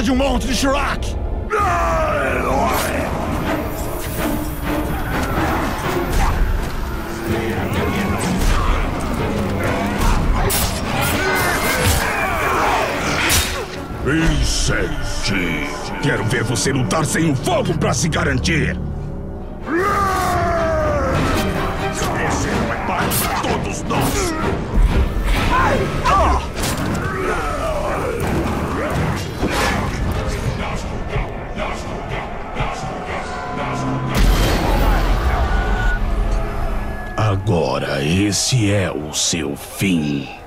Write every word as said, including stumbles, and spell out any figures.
de um monte de Shrek! Incente! Quero ver você lutar sem o fogo pra se garantir! Você não é pai pra todos nós! Agora esse é o seu fim.